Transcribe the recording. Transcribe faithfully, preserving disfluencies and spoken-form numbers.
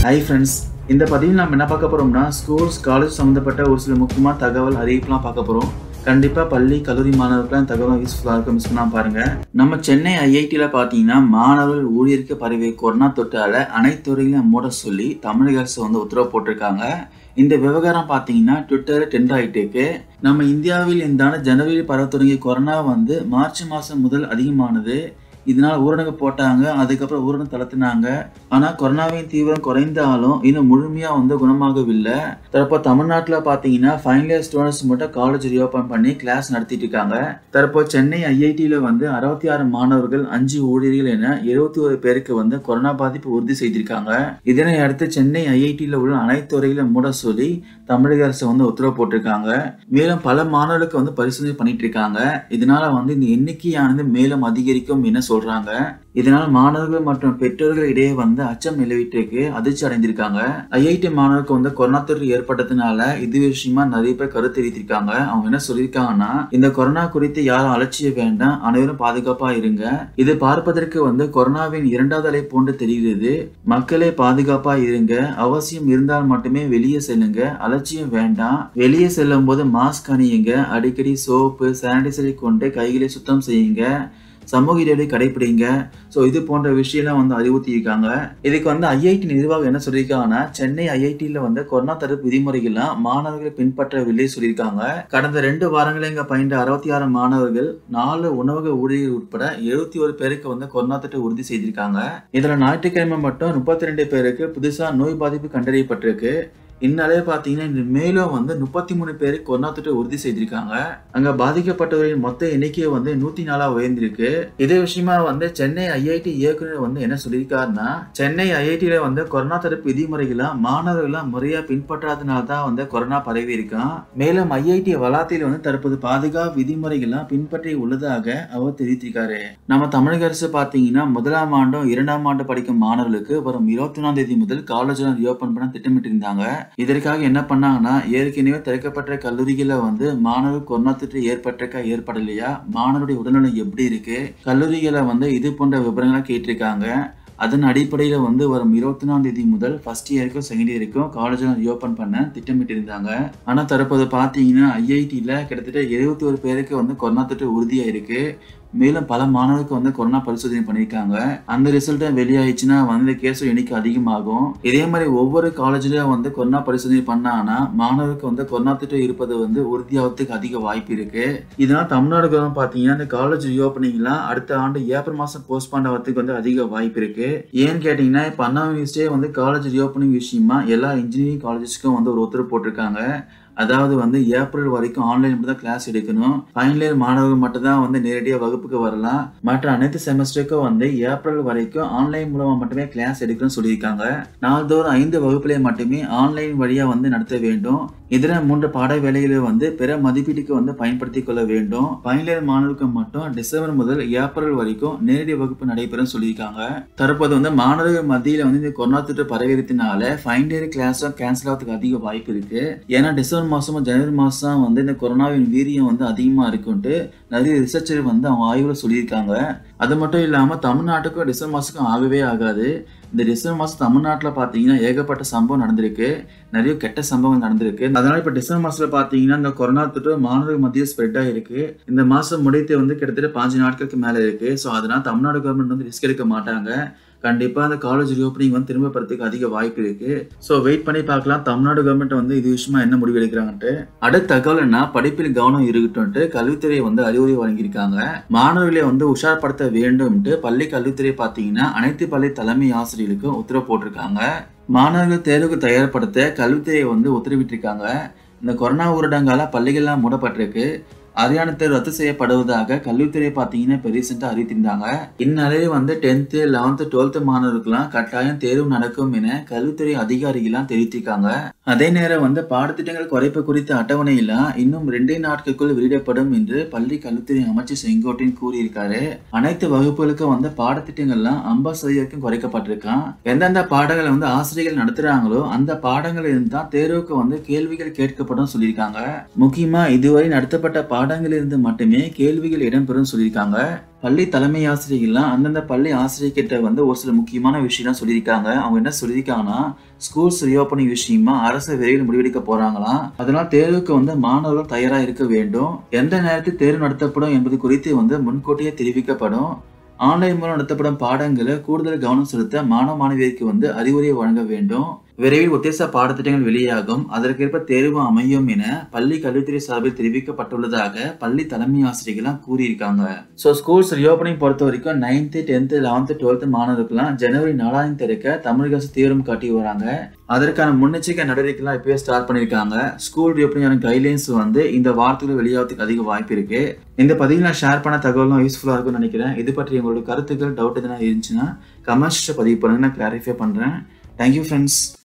Hi friends, இந்த பதிவில் நாம் என்ன பார்க்க போறோம்னா ஸ்கூல்ஸ் காலேஜ் சம்பந்தப்பட்ட ஒரு சில முக்கியமான தகவல் அறிவிப்புலாம் பார்க்க போறோம். கண்டிப்பா பள்ளி கல்லூரி மாணவர்களுக்கு தகவல் யூஸ்ஃபுல்லா இருக்கும். மிஸ் பண்ணாம பாருங்க. நம்ம சென்னை ஐஐடில பாத்தீங்கன்னா மாணவர்கள் ஊழியருக்கு பரவிய கொரோனா தொற்றால அனைத்து துறைகளையும் மூட சொல்லி தமிழக அரசு வந்து உத்தரவு போட்டிருக்காங்க. இந்த விவகாரம் பாத்தீங்கன்னா ட்விட்டர் ட்ரெண்ட் ஆயிட்டு இருக்கு. நம்ம இந்தியாவில் இந்த ஆண்டு ஜனவரியில் பரவ தொடங்கிய கொரோனா வந்து மார்ச் மாசம் முதல் அதிகமானது. இதனால ஊரடங்கு போட்டாங்க, அதுக்கப்புறம் ஊரடங்கு தளர்த்தினாங்க. ஆனா கொரோனாவின் தீவிரம் குறைந்தாலும் இன்னும் முழுமையா வந்து குணமாகவில்லை. தற்போது தமிழ்நாட்டில் பார்த்தீங்கன்னா ஃபைனல் இயர் ஸ்டூடெண்ட்ஸ் மட்டும் காலேஜ் ரீஓபன் பண்ணி கிளாஸ் நடத்திட்டு இருக்காங்க. தற்போது சென்னை ஐஐடியில வந்து அறுபத்தி ஆறு மாணவர்கள் அஞ்சு ஊழியர்கள் என எழுபத்தி ஒரு பேருக்கு வந்து கொரோனா பாதிப்பு உறுதி செய்திருக்காங்க. இதனை அடுத்து சென்னை ஐஐடியில உள்ள அனைத்து துறைகளையும் மூட சொல்லி தமிழக அரசு வந்து உத்தரவு போட்டிருக்காங்க. மேலும் பல மாணவர்களுக்கு வந்து பரிசோதனை பண்ணிட்டு இருக்காங்க. இதனால வந்து இந்த எண்ணிக்கையானது மேலும் அதிகரிக்கும் என சொல்றாங்க. இதனால் மாணவர்கள் மற்றும் பெற்றோர்கள் இடையே வந்து அச்சம் நிலவிட்டு அதிர்ச்சி அடைந்திருக்காங்க. ஐஐடி மாணவருக்கு வந்து கொரோனா தொற்று ஏற்பட்டதுனால இது விஷயமா நிறைய பேர் கருத்து தெரிவித்திருக்காங்க. அவங்க என்ன சொல்லியிருக்காங்கன்னா, இந்த கொரோனா குறித்து யாரும் அலட்சிய வேண்டாம், அனைவரும் பாதுகாப்பா இருங்க. இது பார்ப்பதற்கு வந்து கொரோனாவின் இரண்டாவது அலை போன்று தெரிகிறது. மக்களே பாதுகாப்பா இருங்க. அவசியம் இருந்தால் மட்டுமே வெளியே செல்லுங்க. அலட்சியம் வேண்டாம். வெளியே செல்லும் போது மாஸ்க் அணியுங்க. அடிக்கடி சோப்பு சானிடைசரை கொண்டு கைகளை சுத்தம் செய்யுங்க. சமூக இடைவெளி கடைபிடிங்க. ஸோ இது போன்ற விஷயம்லாம் வந்து அறிவுறுத்தி இருக்காங்க. இதுக்கு வந்து ஐஐடி நிர்வாகம் என்ன சொல்லியிருக்காங்கன்னா, சென்னை ஐஐடியில் வந்து கொரோனா தடுப்பு விதிமுறைகள்லாம் மாணவர்கள் பின்பற்றவில்லை சொல்லியிருக்காங்க. கடந்த ரெண்டு வாரங்களில் இங்கே பயின்ற அறுபத்தி ஆறு மாணவர்கள் நாலு உணவக ஊழியர்கள் உட்பட எழுபத்தி ஒரு பேருக்கு வந்து கொரோனா தொற்று உறுதி செய்திருக்காங்க. இதில் ஞாயிற்றுக்கிழமை மட்டும் முப்பத்தி ரெண்டு பேருக்கு புதுசாக நோய் பாதிப்பு கண்டறியப்பட்டிருக்கு. இந்நாளே பார்த்தீங்கன்னா மேலும் வந்து முப்பத்தி மூணு பேருக்கு கொரோனா தொற்று உறுதி செய்திருக்காங்க. அங்க பாதிக்கப்பட்டவரின் மொத்த எண்ணிக்கை வந்து நூத்தி நாலா உயர்ந்திருக்கு. இதே விஷயமா வந்து சென்னை ஐஐடி இயக்குநர் வந்து என்ன சொல்லியிருக்காருன்னா, சென்னை ஐஐடியில வந்து கொரோனா தடுப்பு விதிமுறைகளாம் மாணவர்களாம் முறையா பின்பற்றாதனால தான் வந்து கொரோனா பரவி இருக்கான். மேலும் ஐஐடி வளாகத்தில் வந்து தற்போது பாதுகாப்பு விதிமுறைகள்லாம் பின்பற்றி உள்ளதாக அவர் தெரிவித்திருக்காரு. நம்ம தமிழக அரசு பார்த்தீங்கன்னா முதலாம் ஆண்டும் இரண்டாம் ஆண்டு படிக்கும் மாணவர்களுக்கு வரும் இருபத்தி ஒன்னாம் தேதி முதல் காலேஜ் ரீஓபன் பண்ண திட்டமிட்டு இருந்தாங்க. இதற்காக என்ன பண்ணாங்கன்னா, ஏற்கனவே திறக்கப்பட்ட கல்லூரிகளை வந்து மாணவர் கொரோனா தொற்று ஏற்பட்டிருக்கா ஏற்படலையா, மாணவருடைய உடல்நிலை எப்படி இருக்கு, கல்லூரிகளை வந்து இது போன்ற விவரங்களை கேட்டிருக்காங்க. அதன் அடிப்படையில் வந்து வரும் இருபத்தி ஒன்னாம் தேதி முதல் ஃபர்ஸ்ட் இயருக்கும் செகண்ட் இயருக்கும் காலேஜ் ரீஓபன் பண்ண திட்டமிட்டு இருந்தாங்க. ஆனா தற்போது பாத்தீங்கன்னா ஐஐடியில கிட்டத்தட்ட எழுபத்தி ஒரு பேருக்கு வந்து கொரோனா தொற்று உறுதியாயிருக்கு. மேலும் பல மாணவருக்கு வந்து கொரோனா பரிசோதனை பண்ணியிருக்காங்க. அந்த ரிசல்ட் வெளியாயிடுச்சுன்னா வந்து கேஸ் எண்ணிக்கை அதிகமாகும். இதே மாதிரி ஒவ்வொரு காலேஜ்லயும் வந்து கொரோனா பரிசோதனை பண்ணாங்கன்னா மாணவருக்கு வந்து கொரோனா தொற்று இருப்பது வந்து உறுதியாகிறதுக்கு அதிக வாய்ப்பு இருக்கு. இதனால தமிழ்நாடு கவர்மெண்ட் பாத்தீங்கன்னா இந்த காலேஜ் ரீஓபனிங்லாம் அடுத்த ஆண்டு ஏப்ரல் மாசம் போஸ்ட்பாண்ட் ஆகிறதுக்கு வந்து அதிக வாய்ப்பு இருக்கு. ஏன்னு கேட்டீங்கன்னா இப்ப அண்ணா யூனிவர்சிட்டியே வந்து காலேஜ் ரீஓபனிங் விஷயமா எல்லா இன்ஜினியரிங் காலேஜஸ்க்கும் வந்து ஒரு உத்தரவு போட்டிருக்காங்க. அதாவது வந்து ஏப்ரல் வரைக்கும் ஆன்லைன் மட்டும் தான் கிளாஸ் எடுக்கணும். ஃபைனல் இயர் மாணவர்கள் மட்டும் தான் வந்து நேரடியாக வகுப்புக்கு வரலாம். மற்ற அனைத்து செமஸ்டருக்கும் வந்து ஏப்ரல் வரைக்கும் ஆன்லைன் மூலமா மட்டுமே கிளாஸ் எடுக்கணும்னு சொல்லியிருக்காங்க. நாள்தோறும் ஐந்து வகுப்புகளை மட்டுமே ஆன்லைன் வழியா வந்து நடத்த வேண்டும். இதர மூன்று பாட வேலைகளை வந்து பிற மதிப்பீட்டுக்கு வந்து பயன்படுத்திக் கொள்ள வேண்டும். ஃபைனல் இயர் மாணவர்களுக்கு மட்டும் டிசம்பர் முதல் ஏப்ரல் வரைக்கும் நேரடி வகுப்பு நடைபெறும் சொல்லியிருக்காங்க. தற்போது வந்து மாணவர்கள் மத்தியில வந்து இந்த கொரோனா தொற்று பரவிறதுனால ஃபைனல் இயர் கிளாஸும் கேன்சல் ஆகிறதுக்கு அதிக வாய்ப்பு இருக்கு. ஏன்னா டிசம்பர் மாசமும் ஜனவரி மாசம் வந்து இந்த கொரோனாவின் வீரியம் வந்து அதிகமா இருக்குன்ட்டு நிறைய ரிசர்ச்சர் வந்து அவங்க ஆய்வுல சொல்லியிருக்காங்க. அது மட்டும் இல்லாம தமிழ்நாட்டுக்கும் டிசம்பர் மாசத்துக்கும் ஆகவே ஆகாது. இந்த டிசம்பர் மாசம் தமிழ்நாட்டில் பார்த்தீங்கன்னா ஏகப்பட்ட சம்பவம் நடந்திருக்கு. நிறைய கெட்ட சம்பவங்கள் நடந்திருக்கு. அதனால இப்ப டிசம்பர் மாசத்துல பாத்தீங்கன்னா இந்த கொரோனா தொற்று மாணவர்கள் மத்தியில் ஸ்ப்ரெட் ஆயிருக்கு. இந்த மாசம் முடித்து வந்து கிட்டத்தட்ட பாஞ்சு நாட்களுக்கு மேல இருக்கு. ஸோ அதனால தமிழ்நாடு கவர்மெண்ட் வந்து ரிஸ்க் எடுக்க மாட்டாங்க. கண்டிப்பா அந்த காலேஜ் ரீஓபனிங் வந்து திரும்ப பெறதுக்கு அதிக வாய்ப்பு இருக்கு. ஸோ வெயிட் பண்ணி பார்க்கலாம் தமிழ்நாடு கவர்மெண்ட் வந்து இது விஷயமா என்ன முடிவு எடுக்கிறாங்கன்ட்டு. அடுத்த தகவல் என்ன, படிப்பில் கவனம் இருக்கட்டும்ட்டு கல்வித்துறை வந்து அறிவுரை வழங்கியிருக்காங்க. மாணவர்களை வந்து உஷார்படுத்த வேண்டும்ட்டு பள்ளி கல்வித்துறை பார்த்தீங்கன்னா அனைத்து பள்ளி தலைமை ஆசிரியர்களுக்கும் உத்தரவு போட்டிருக்காங்க. மாணவர்கள் தேர்வுக்கு தயார்படுத்த கல்வித்துறை வந்து உத்தரவிட்டிருக்காங்க. இந்த கொரோனா ஊரடங்கால பள்ளிகள்லாம் மூடப்பட்டிருக்கு. அரியானா தேர்வு ரத்து செய்யப்படுவதாக கல்வித்துறை பார்த்தீங்கன்னா இப்போ ரீசெண்டாக அறிவித்திருந்தாங்க. இந்நிலையில் வந்து டென்த்து லெவன்த்து டுவெல்த்து மாணவர்களுக்கெல்லாம் கட்டாயம் தேர்வு நடக்கும் என கல்வித்துறை அதிகாரிகள்லாம் தெரிவித்திருக்காங்க. அதே நேரம் வந்து பாடத்திட்டங்கள் குறைப்பு குறித்த அட்டவணையெல்லாம் இன்னும் ரெண்டே நாட்களுக்குள் வெளியிடப்படும் என்று பள்ளி கல்வித்துறை அமைச்சர் செங்கோட்டையன் கூறியிருக்காரு. அனைத்து வகுப்புகளுக்கும் வந்து பாடத்திட்டங்கள்லாம் ஐம்பது சதவீதம் குறைக்கப்பட்டிருக்கான். எந்தெந்த பாடங்களை வந்து ஆசிரியர்கள் நடத்துறாங்களோ அந்த பாடங்கள் இருந்தால் தேர்வுக்கு வந்து கேள்விகள் கேட்கப்படும் சொல்லியிருக்காங்க. முக்கியமா இதுவரை நடத்தப்பட்ட பாட பாடங்களிலிருந்து மட்டுமே கேள்விகள் இடம்பெறும் சொல்லியிருக்காங்க. பள்ளி தலைமை ஆசிரியர்கள்லாம் அந்தந்த பள்ளி ஆசிரியர்கிட்ட வந்து ஒரு சில முக்கியமான விஷயம்லாம் சொல்லியிருக்காங்க. அவங்க என்ன சொல்லியிருக்காங்கன்னா, ஸ்கூல்ஸ் ரீஓப்பனிங் விஷயமா அரசு விரைவில் முடிவெடுக்க போறாங்களாம். அதனால் தேர்வுக்கு வந்து மாணவர்கள் தயாரா இருக்க வேண்டும். எந்த நேரத்தில் தேர்வு நடத்தப்படும் என்பது குறித்து வந்து முன்கூட்டியே தெரிவிக்கப்படும். ஆன்லைன் மூலம் நடத்தப்படும் பாடங்களை கூடுதல் கவனம் செலுத்த மாணவ மாணவியருக்கு வந்து அறிவுரை வழங்க வேண்டும். விரைவில் உத்தேச பாடத்திட்டங்கள் வெளியாகும், அதற்கேற்ப தேர்வு அமையும் என பள்ளி கல்வித்துறை சார்பில் தெரிவிக்கப்பட்டுள்ளதாக பள்ளி தலைமை ஆசிரியர்கள்லாம் கூறியிருக்காங்க. ஸோ ஸ்கூல்ஸ் ரீஓப்பனிங் பொறுத்த வரைக்கும் நைன்த்து டென்த்து லெவன்த்து டுவெல்த்து மாணவர்களுக்கெல்லாம் ஜனவரி நாலாம் திறக்க தமிழக அரசு தீவிரம் காட்டி வராங்க. அதற்கான முன்னெச்சரிக்கை நடவடிக்கைலாம் இப்பவே ஸ்டார்ட் பண்ணியிருக்காங்க. ஸ்கூல் ரீஓப்பனிங் கைட்லைன்ஸ் வந்து இந்த வாரத்துக்குள்ள வெளியாகிறதுக்கு அதிக வாய்ப்பு இருக்கு. இந்த பதிவில் நான் ஷேர் பண்ண தகவலும் யூஸ்ஃபுல்லாக இருக்கும்னு நினைக்கிறேன். இது பற்றி உங்களோட கருத்துக்கள் டவுட் எதனா இருந்துச்சுன்னா கமெண்ட்ஸ் பதிவு பண்ணுங்க, நான் கிளாரிஃபை பண்றேன். Thank you friends.